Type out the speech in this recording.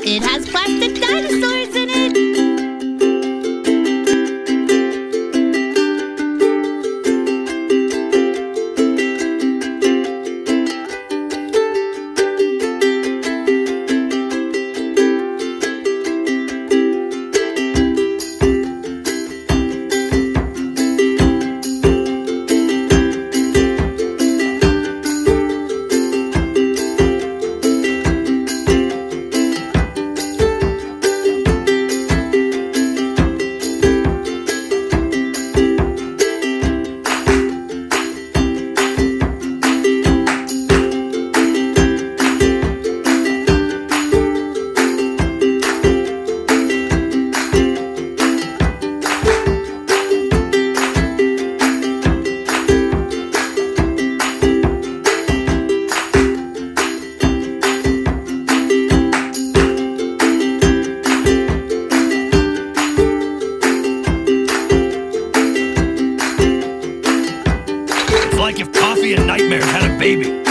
It has plastic dinosaurs in it. Like if Coffee and Nightmare had a baby.